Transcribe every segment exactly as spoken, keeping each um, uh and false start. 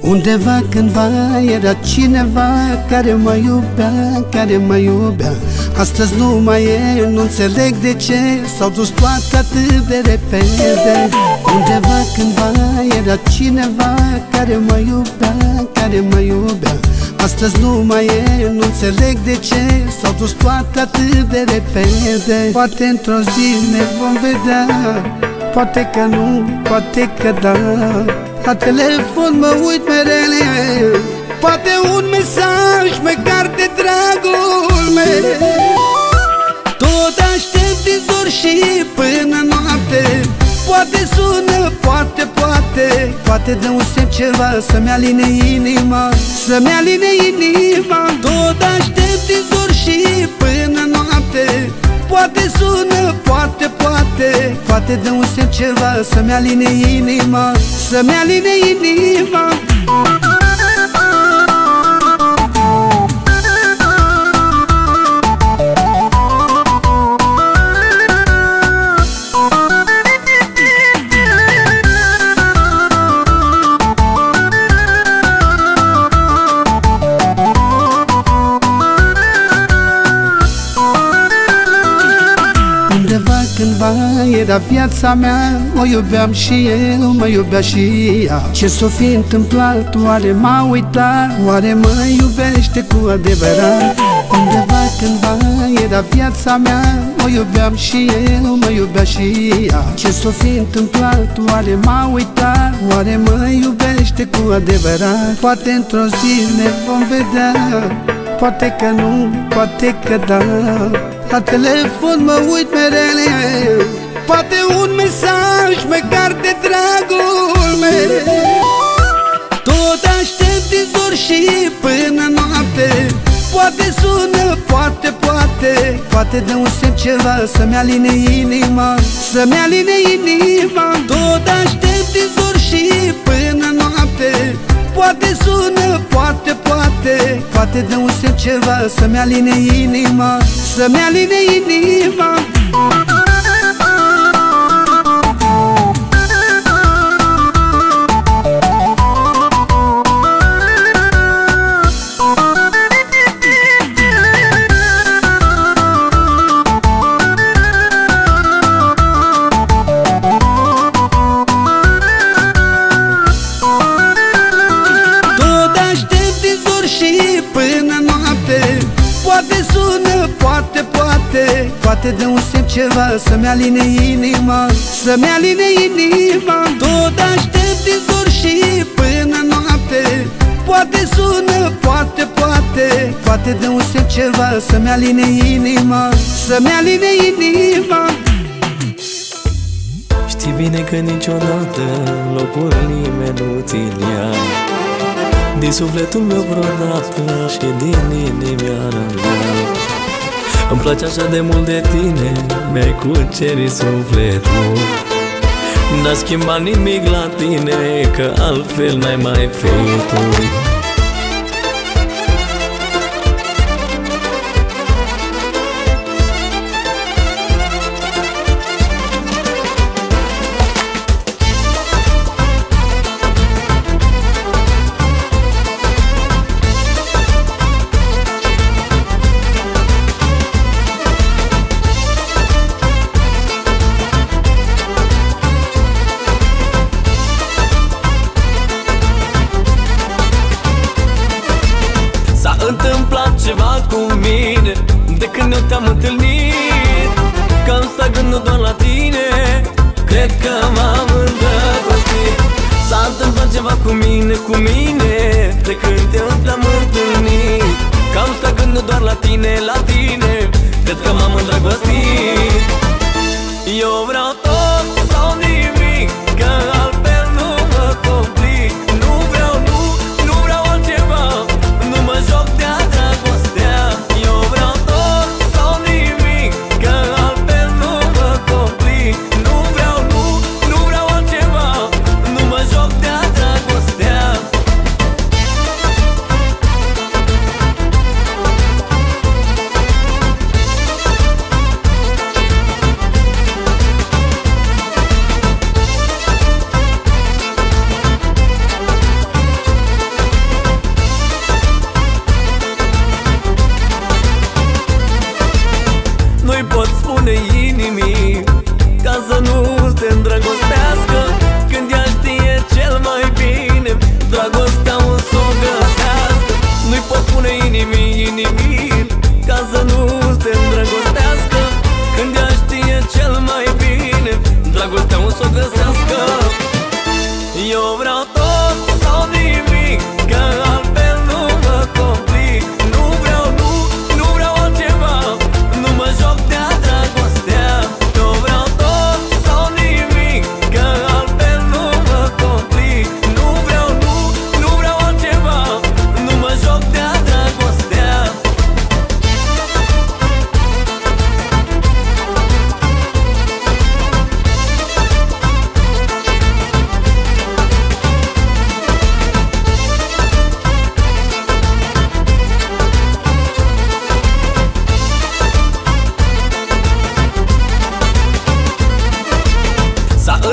Undeva cândva era cineva care mă iubea, care mă iubea. Astăzi nu mai e, nu înțeleg de ce s-au dus toate atât de repede. Undeva cândva era cineva care mă iubea, care mă iubea. Astăzi nu mai e, nu înțeleg de ce s-au dus toate atât de repede. Poate într-o zi ne vom vedea, poate că nu, poate că da. La telefon mă uit mereu, poate un mesaj măcar de dragul meu. Tot aștept din zor și până noapte, poate sună, poate, poate, poate dă un semn ceva să-mi aline inima, să-mi aline inima. Tot aștept din zor și până noapte, poate sună, poate, poate, poate dă un semn ceva să-mi aline inima, să-mi aline inima. Cândva era viața mea, o iubeam și eu, mă iubea și ea. Ce s-o fi întâmplat, oare m-a uitat, oare mă iubește cu adevărat? Undeva cândva era viața mea, o iubeam și eu, mă iubea și ea. Ce s-o fi întâmplat, oare m-a uitat, oare mă iubește cu adevărat? Poate într-o zi ne vom vedea, poate că nu, poate că da. La telefon mă uit mereu, poate un mesaj măcar de dragul meu. Tot aștept din zor și până noapte, poate sună, poate, poate, poate dă un semn ceva să-mi aline inima, să-mi aline inima. Tot aștept din zor și până noapte, poate sună, poate, poate, poate dă un semn ceva să-mi aline inima, să-mi aline inima. Poate sună, poate, poate, poate dă un semn ceva să-mi aline inima, să-mi aline inima. Tot aștept din zor și până noapte, poate sună, poate, poate, poate dă un semn ceva să-mi aline inima, să-mi aline inima. Știi bine că niciodată locul nimeni nu ți-l ia din sufletul meu vreodată și din inimioara mea. Îmi place așa de mult de tine, mi-ai cucerit sufletul. N-a schimbat nimic la tine, că altfel n-ai mai fi tu. S-a întâmplat ceva cu mine de când nu te-am întâlnit, că îmi stă gândul doar la tine, cred că m-am îndrăgostit. S-a întâmplat ceva cu mine, cu mine, de când eu te-am întâlnit, că îmi stă gândul doar la tine, la tine, cred că m-am îndrăgostit. Eu vreau tot sau nimic, că altfel nu mă complic. Nu vreau, nu, nu vreau altceva, nu mă joc de-a dragostea. Eu vreau tot sau nimic, că altfel nu mă complic. Nu vreau, nu, nu vreau altceva, nu mă joc de-a dragostea.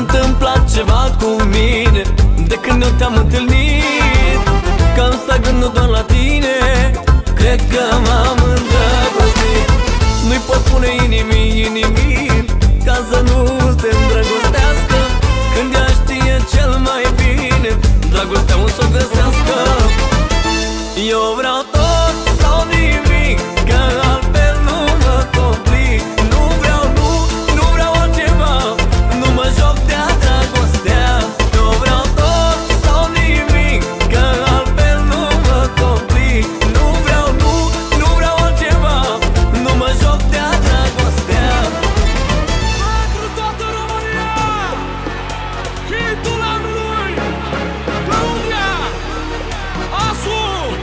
întâmplat ceva cu mine de când eu te-am întâlnit, că am stat gândul doar la tine. Cred că m-am îndrăgostit. Nu-i pot spune inimii, inimii, ca să nu te îndrăgostească, când ea știe cel mai bine dragostea o să o găsească. Eu vreau tot sau nimic, că altfel nu mă complic. Nu vreau, nu, nu vreau altceva, nu mă joc de-a dragostea. Eu vreau tot sau nimic, că altfel nu mă complic. Nu vreau, nu, nu vreau altceva, nu mă joc de-a dragostea. Pentru toată România, hitul anului, Claudia, Asu,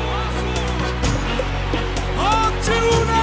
acțiune!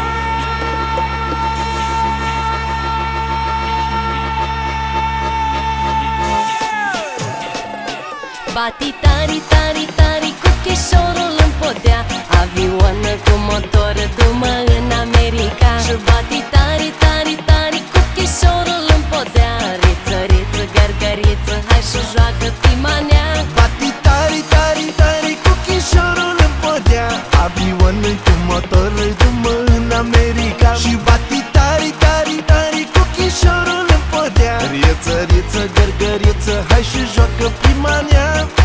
Bati tari, tari, tari cu chișorul în podea, avioană cu motor, du-mă în America. Și bati tari, tari, tari cu chișorul în podea, riță, riță, gărgăriță, hai și joacă pimanea. Bati tari, tari, tari cu chișorul în podea, avioană cu motor, du-mă în America. Și bati tari, tari, tari cu chișorul în podea, riță, riță, gărgăriță, hai și joacă pimanea.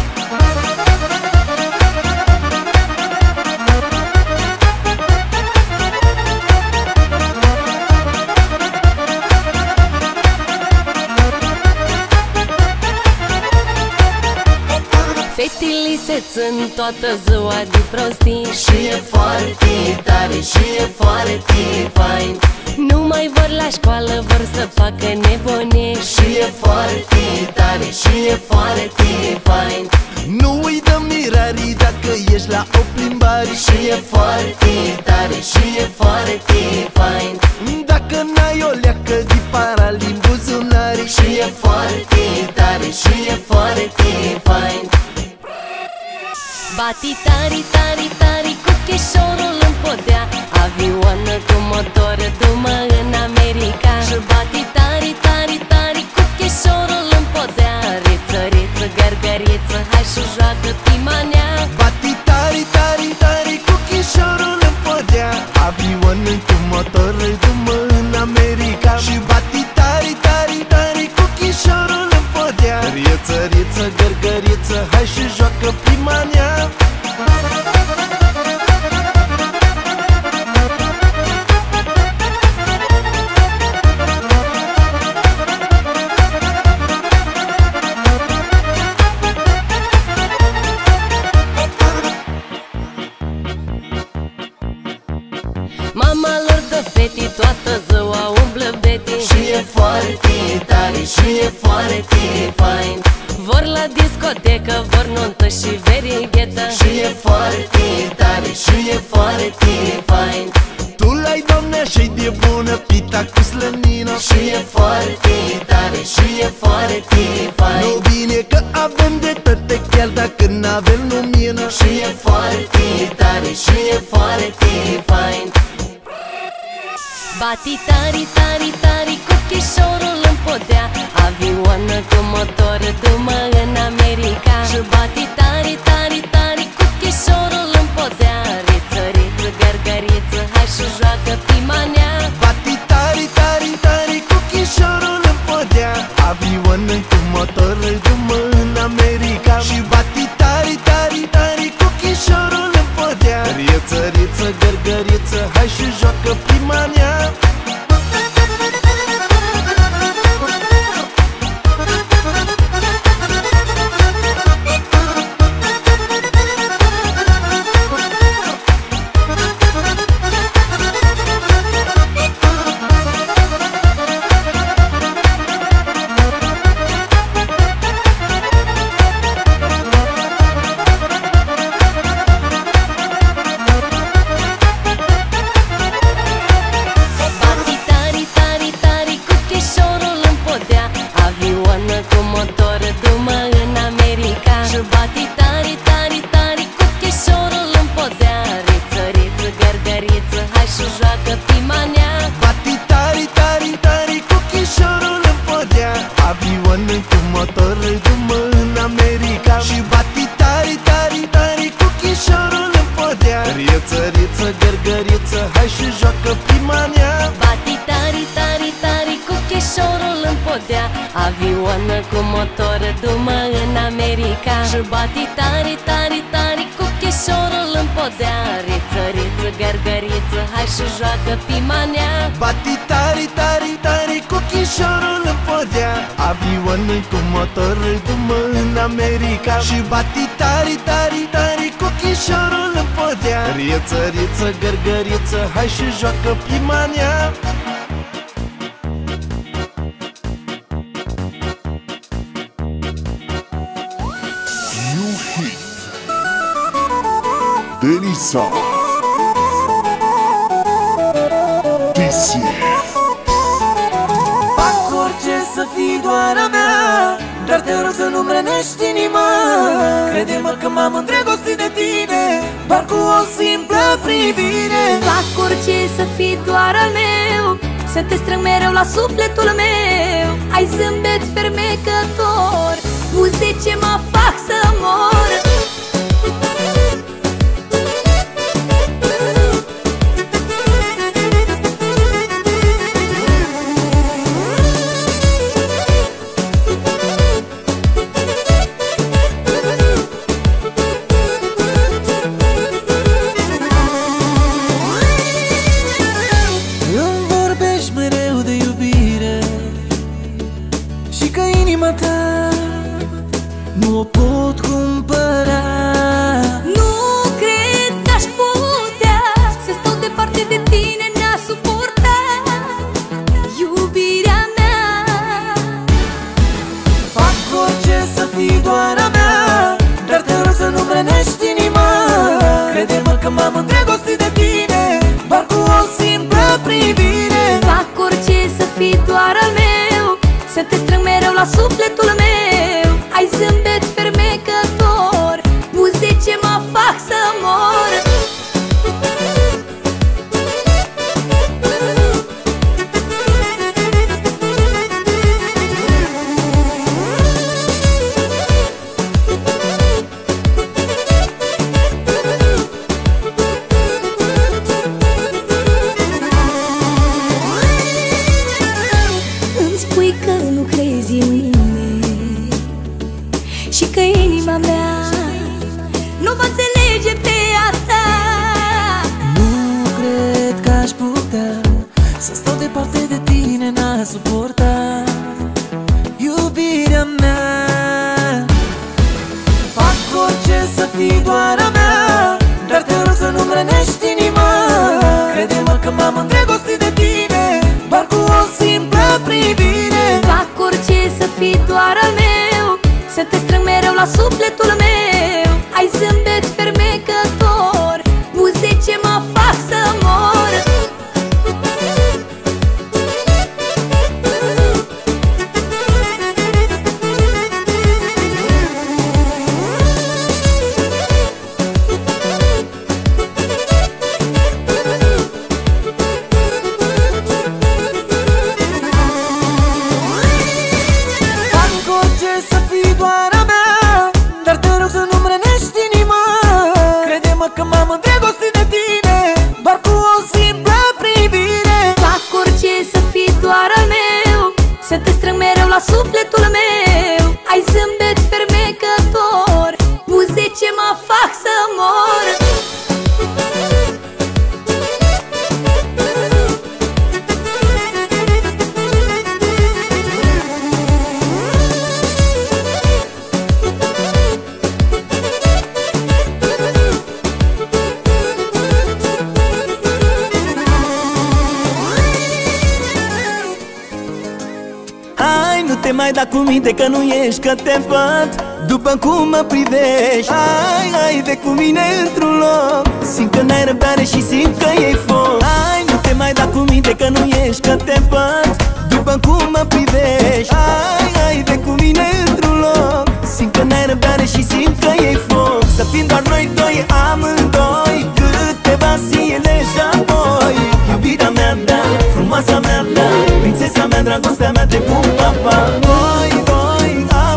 Fetele se țin toată ziua de prostii, și e foarte tare, și e foarte fain. Nu mai vor la școală, vor să facă nebune, și e foarte tare, și e foarte fain. Nu îi dă mirarii dacă ești la o plimbare, Și e foarte tare, și e foarte fain. dacă n-ai o leacă de paralim buzunarii. Și e foarte tare, și e foarte fain. Bati tari, tari, tari cu chișorul în podea, avioană cu motor, du-mă în America. Și bati tari, tari, tari cu chișorul în podea, riță, riță, gărgăriță, hai și joacă pimanea. Bati tari, tari, tari cu chișorul în podea, avioană cu motor, du-mă în America. Și bati tari, tari, tari cu chișorul în podea, riță, riță, gărgăriță, hai și joacă pimanea. Mama lor dă fete, toată ziua umblă bete, Și e foarte tare, și e foarte fain. vor la discotecă, vor nuntă și verighetă. Și e foarte tare, și e foarte fain. Tu l-ai, doamne, așa-i de bună, pita cu slănină. Și e foarte tare, și e foarte fain. Nu bine că avem de toate, chiar dacă n-avem lumină. Și e foarte tare, și e foarte fain. Bati tari, tari, tari cu chișorul în podea, avioană cu motor, du-mă în America. Și bati tari, tari, tari cu chișorul în podea, riță, riță, gărgăriță, hai și joacă pimanea. Bati tari, tari, tari cu chișorul în podea, avioană cu motor, du-mă în America. Și bati tari, tari, tari cu chișorul în podea, riță, riță, gărgăriță, hai și joacă pimanea. motor drum în America. Și bati tari, tari, tari cu chișorul în podea. Rieță, rieță, gărgăriță, hai și joacă prima nea. Bati tari, tari, tari cu chișorul în podea. Avioană cu motor dumă în America. Și bati tari, tari, tari cu chișorul în podea. Riță, riță, gărgăriță, hai și joacă pimanea. Bati tari, tari, tari cu chișorul în podea. Avioană cu motor dumă în America. Și bati tari, tari, tari cu chișorul în podea. Rieță, riță, gărgăriță, hai și joacă pimanea. Denisa Tisie. Fac orice să fii doar a mea, dar te rog să nu-mi rănești inima. Crede-mă că m-am îndrăgostit de tine, doar cu o simplă privire. Fac orice să fii doar al meu, să te strâng mereu la sufletul meu. Ai zâmbet fermecător, buze ce mă fac să mor. Nu o pot cumpăra. Nu cred că aș putea să stau departe de tine, n-a suporta iubirea mea. Fac orice să fii doar a mea, dar te rog să nu-mi rănești inima. Crede-mă că m-am îndrăgostit de tine, doar cu o simplă privire. Fac orice să fii doar al meu, să te strâng mereu la sufletul meu. Ai zâmbet fermecător, buze ce mă fac să mor. Îmi spui că nu crezi în mine și că inima mea nu va înțelege pe a ta. Nu cred că aș putea să stau departe de tine, n-a suporta iubirea mea. Fac orice să fii doar a mea, dar te rog să nu-mi rănești inima. Crede-mă că m-am îndrăgostit de tine, doar cu o simplă privire. Fac orice să fii doar al meu, să te strâng mereu la sufletul meu. Ai zâmbet fermecător, buze ce mă fac să mor. Fac orice să fii doar a mea, dar te rog să nu-mi rănești inima. Crede-mă că m-am îndrăgostit de tine, doar cu o simplă privire. Fac orice să fii doar al meu, să te strâng mereu la sufletul meu. Ai zâmbet fermecător, buze ce mă fac să mor. Hai, nu te mai da cu minte că nu ești, că te văd după cum mă privești. Hai, hai de cu mine într-un loc, simt că n-ai răbdare și simt că e foc. Hai, nu te mai da cu minte că nu ești, că te văd după cum mă privești. Hai, hai de cu mine într-un loc, simt că n-ai răbdare și simt că e foc. Să fim doar noi doi, amândoi, câteva zile și apoi iubirea mea, da, frumoasa mea, da, prințesa mea, dragostea mea, te pup, papa. Noi doi,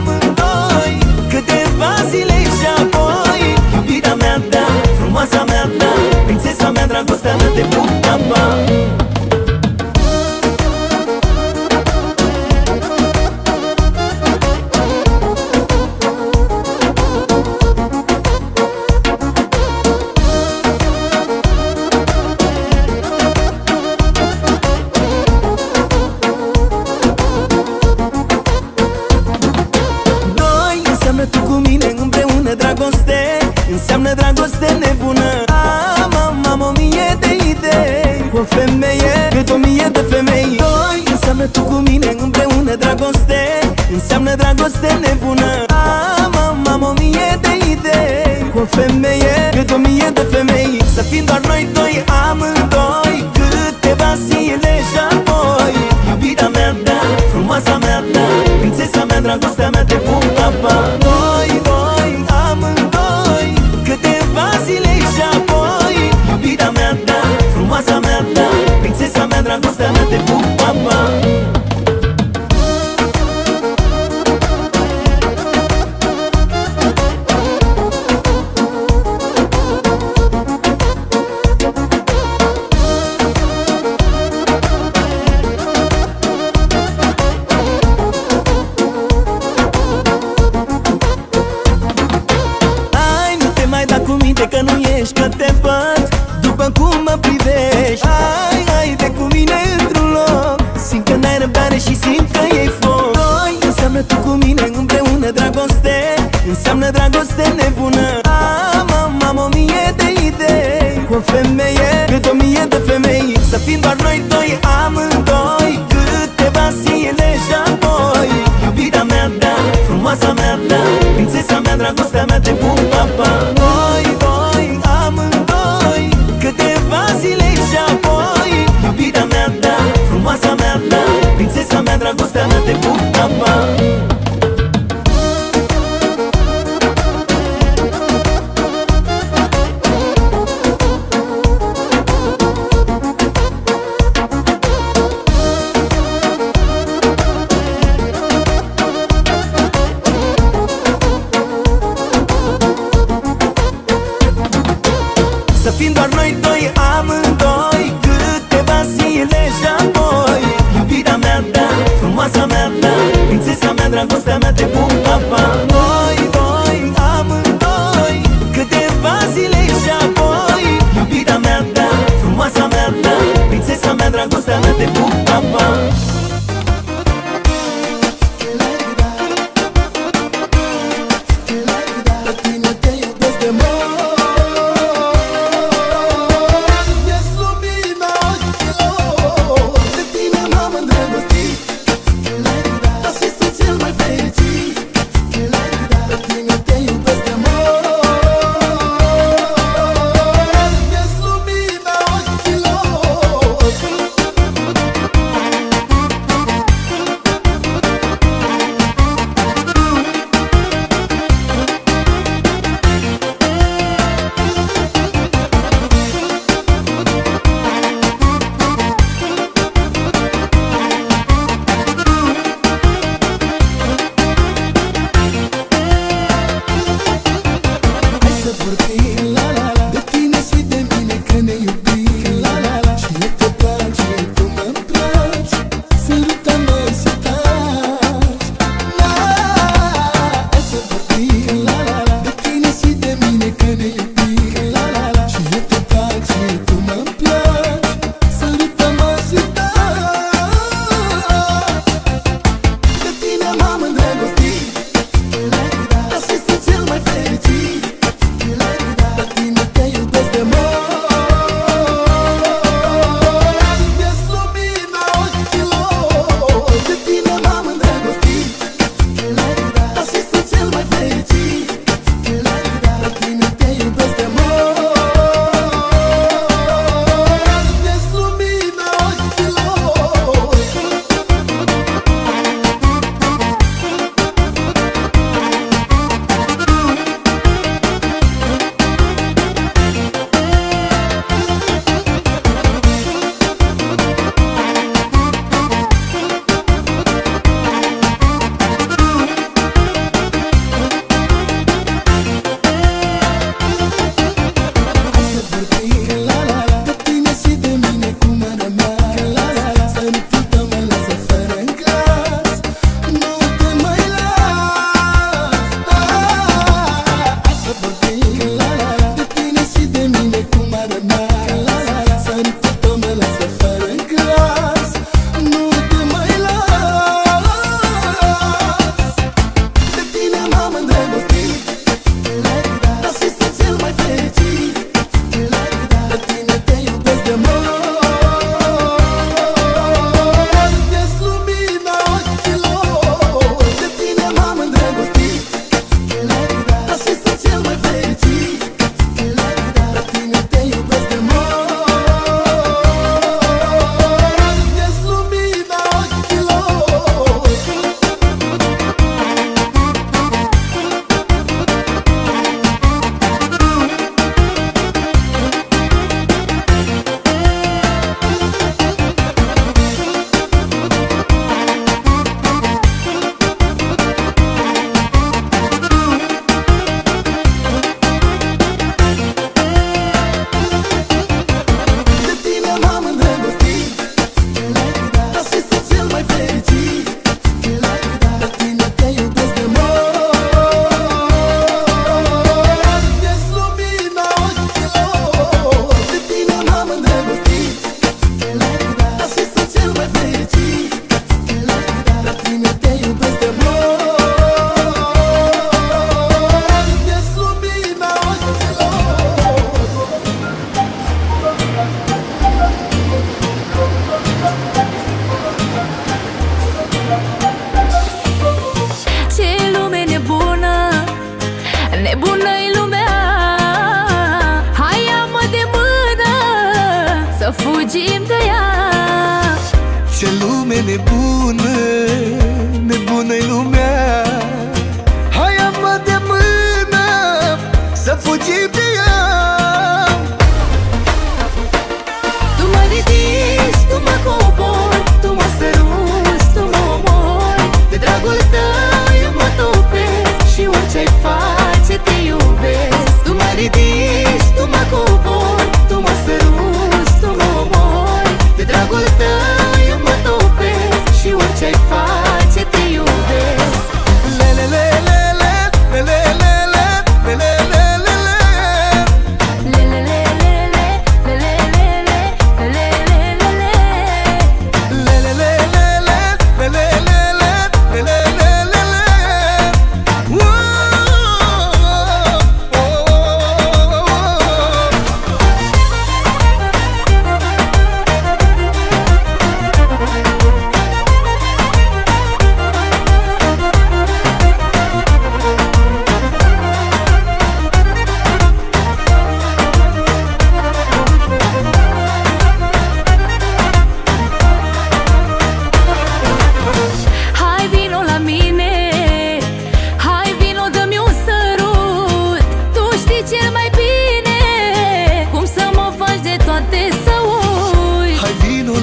o femeie cât o mie de femei. Doi înseamnă tu cu mine împreună dragoste, înseamnă dragoste nebună. Am, am, am o mie de idei cu o femeie cât o mie de femei. Să fim doar noi doi, amândoi, câteva zile și apoi iubita mea, da, frumoasa mea, da, prințesa mea, dragostea mea, te pup, papa. Noi doi, amândoi, câteva zile și apoi iubita mea, da, frumoasa mea, da, prințesa mea, dragostea mea, te pup, papa. Că nu ești, că te văd după cum mă privești. Hai, hai de cu mine într-un loc, simt că n-ai răbdare și simt că e foc. Doi înseamnă tu cu mine împreună dragoste, înseamnă dragoste nebună. Am, am, am o mie de idei cu o femeie cât o mie de femei. Să fim doar noi doi, amândoi, câteva zile și apoi iubita mea, da, frumoasa mea, da, prințesa mea, dragostea mea, te pup, papa. Noi doi, amândoi, câteva zile și apoi iubita mea, da, frumoasa mea, da, prințesa mea, dragostea mea, te pup, papa. Să fim doar noi doi, amândoi, câteva zile și apoi iubita mea, da, frumoasa mea, da, prințesa mea, dragostea mea, te pup, papa. Noi doi, amândoi, câteva zile și apoi iubita mea, da, frumoasa mea, da, prințesa mea, dragostea mea, te pup, papa. La tine te iubesc de mult.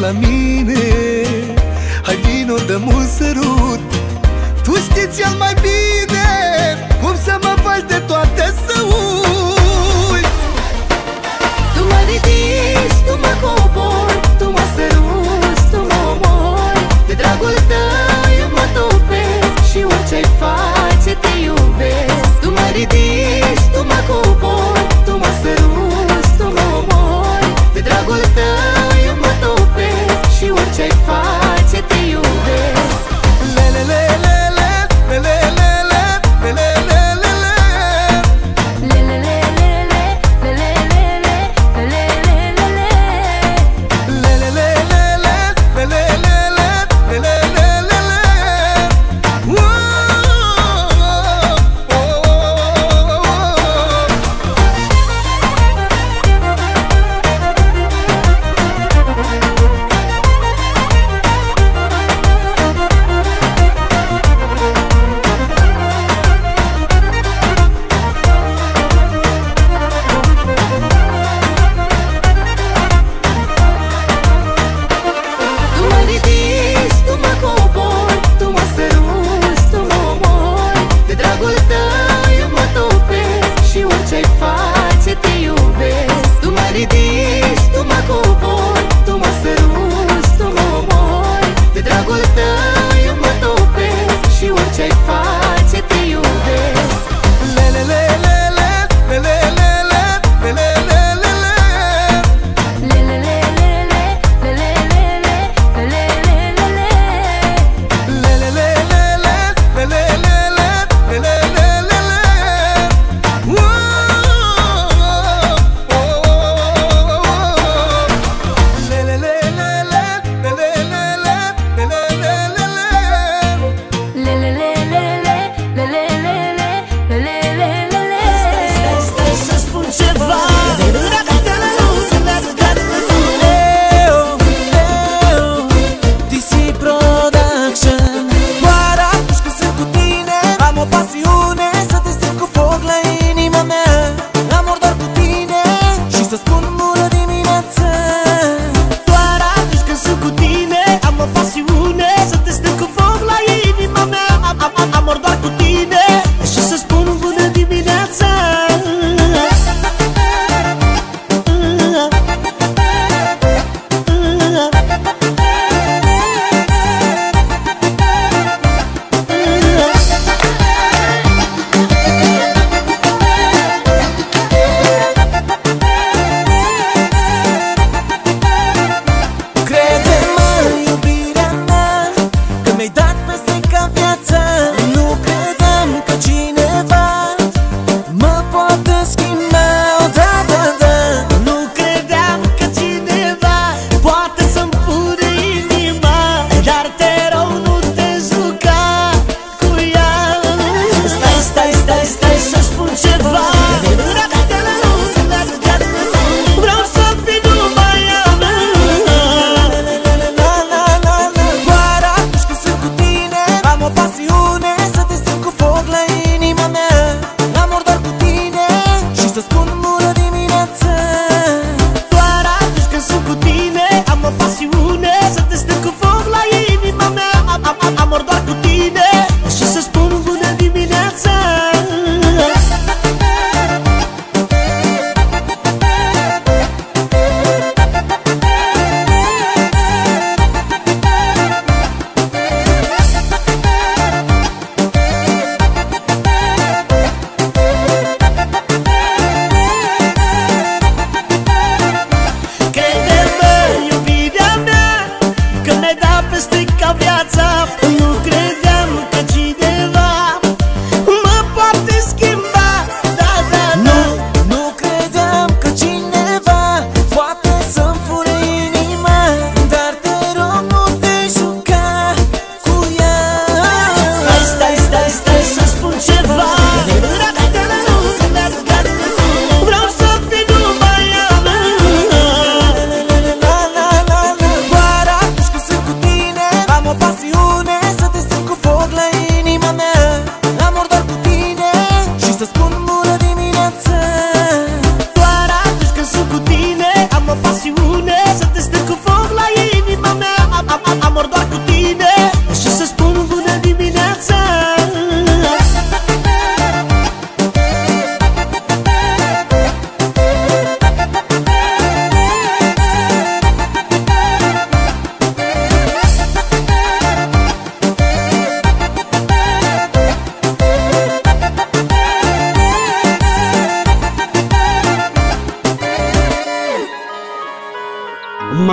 la mine. Hai vino, dă-mi un sărut. Tu știi cel mai bine cum să mă faci de toate să uit. Tu mă ridici, tu mă cobori, tu mă săruți, tu mă omori. De dragul tău eu mă topesc și orice-ai face te iubesc. Tu mă ridici, tu mă cobori, tu mă săruți, tu mă omori. De dragul tău eu mă topesc și orice-ai face te iubesc. Le le le le le le le le le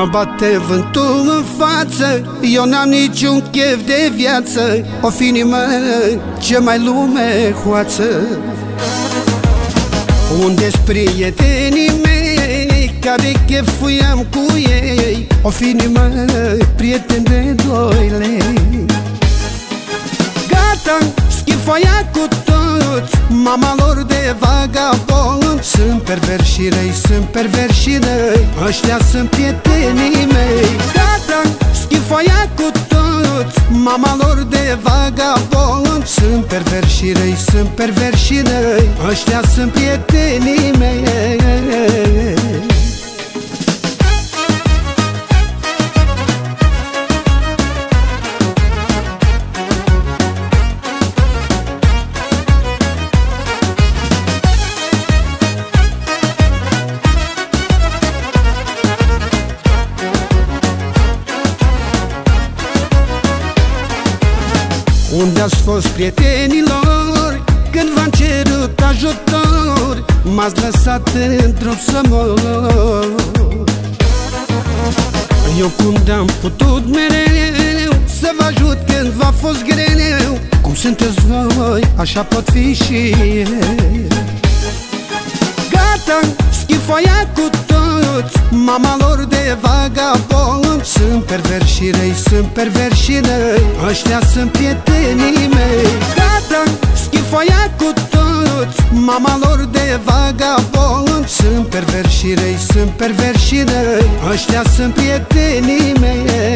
Mă bate vântul în față, eu n-am niciun chef de viață. O fi inimă ce mai lume hoață. Unde-s prietenii mei care chefuiam cu ei? O fi inimă prieten de doi lei. Gata, schifoia cu toți, mama lor de vagabond. Sunt perversi și răi, sunt perversi și răi, ăștia sunt prietenii mei. Gata, schifoia cu toți, mama lor de vagabond. Sunt perversi și răi, sunt perversi și răi, ăștia sunt prietenii mei. Unde-ați fost prietenilor când v-am cerut ajutor? M-ați lăsat în drum să mor. Eu cum de-am putut mereu să vă ajut când v-a fost greu? Cum sunteți voi, așa pot fi și eu. Gata, schifoia cu toți, mama lor de vagabond. Sunt perversi și răi, sunt perversi și răi, ăștia sunt prietenii mei. Gata, schifoia cu toți, mama lor de vagabond. Sunt perversi și răi, sunt perversi și răi, ăștia sunt prietenii mei.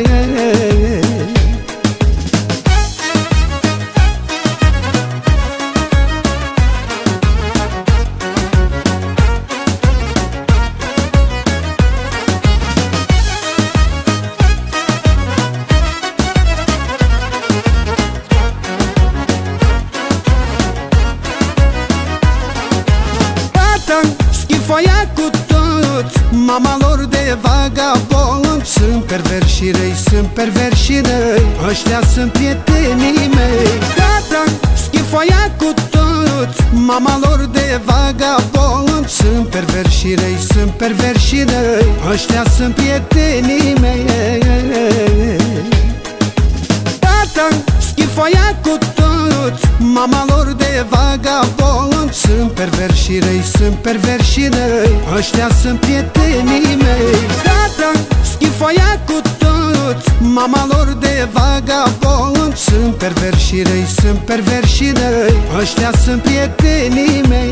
Schifoia cu toți, mama lor de vagabond. Sunt perversi și răi, sunt perversi și răi, ăștia sunt prietenii mei. Gata, schifoia cu toți, mama lor de vagabond. Sunt perversi și răi, sunt perversi și răi, ăștia sunt prietenii mei. Gata, schifoia cu toți, mama lor de vagabond. Sunt perversi și răi, sunt perversi și răi, ăștia sunt prietenii mei. Gata, schifoia cu toți, mama lor de vagabond. Sunt perversi și răi, sunt perversi și răi, ăștia sunt prietenii mei.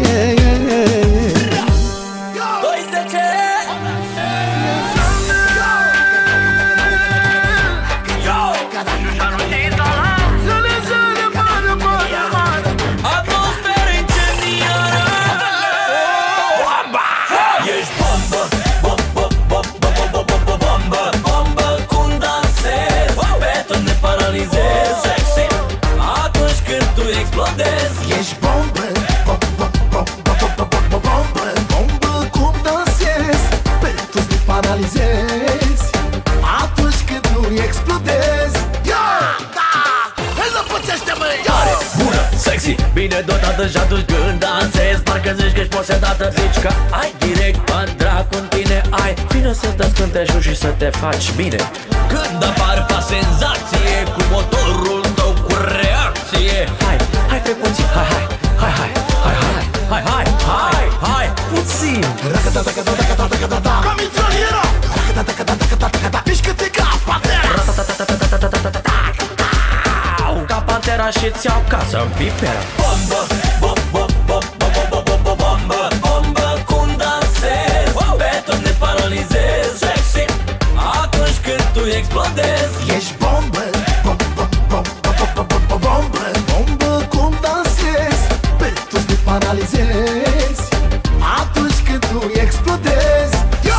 Ești bombă, bombă, bombă, bombă, bombă, bombă, cum dansezi, pe toți te paralizezi atunci când tu explodezi. Yo, da, hai să pățește, măi, yo! Tare, bună, sexy, bine dotată și atunci când dansezi parcă zici că ești posedată. Zici că ai direct bani, dracu în tine ai. Vino să-ți dă scânteșul și să te faci bine. Când apar fa senzație cu motorul tău cu reacție. Hai, hai pe puțin, hai, hai, hai, hai, hai, hai, hai, hai, hai, hai, puțin. Ca mitraliera, mișcă-te ca pantera. Ca pantera și-ți iau casă în pipera. Bombă, bombă, bombă, bombă, bombă, bombă, cum dansezi, pe tot ne paralizezi. Sexy, atunci când tu explodezi. Ești bombă, bombă, bombă, bombă, bombă, bombă, cum dansezi, pe toți te paralizezi atunci când tu explodezi. Yo!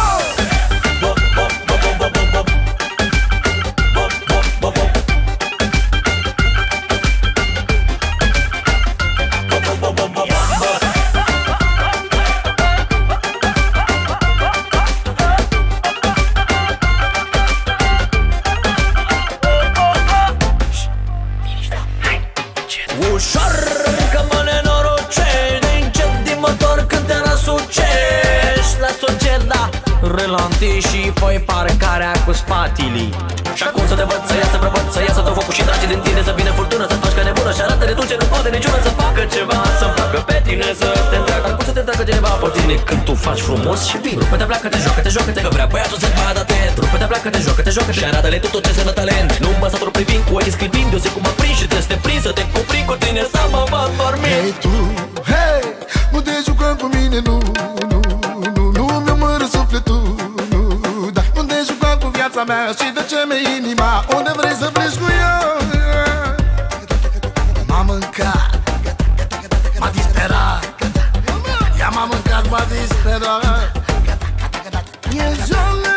relanti și fă-i parcarea cu spatilii. Și acum să te văd, să iasă prăvăd, să iasă tot focul și dragii din tine, să vină furtună, să faci ca nebună și arată de dulce, nu poate niciuna să facă ceva, să-mi placă pe tine, să te întreagă. Cum să te întreagă cineva pe tine când tu faci frumos și bine? Rupe-te, pleacă-te, joacă-te, joacă-te, că vrea băiatul să-ți vadă atent. Rupe-te, pleacă-te, joacă-te, joacă-te și arată-le tu tot ce înseamnă talent. Nu mă satur privind cu ochii sclipind, eu zic cum mă prind și trebuie să te prind, să te cuprind cu tine, să mă văd dormi. Hei tu, hei, nu te juca cu mine, nu, nu, nu, nu mi-o mără sufletul, nu, da, nu te juca cu viața mea și de ce mi-e inima, unde vrei să pleci cu ea? M-a mâncat, m-a disperat, ea m-a mâncat, m-a disperat. E jale.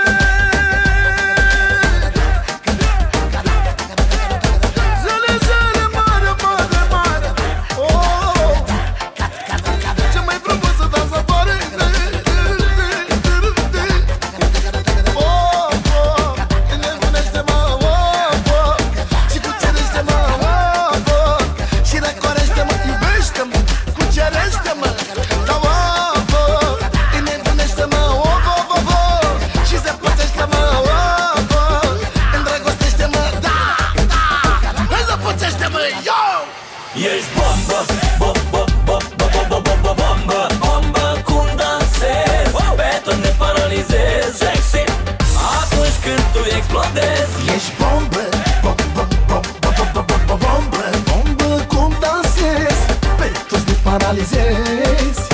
Ești bombă, bombă, bombă, bombă, bombă, bombă, bombă, cum dansezi, pe tot ne paralizezi, sexy, atunci când tu explodezi. Ești bombă, bombă, bombă, bombă, bombă, bombă, bombă, cum dansezi, pe toți ne paralizezi.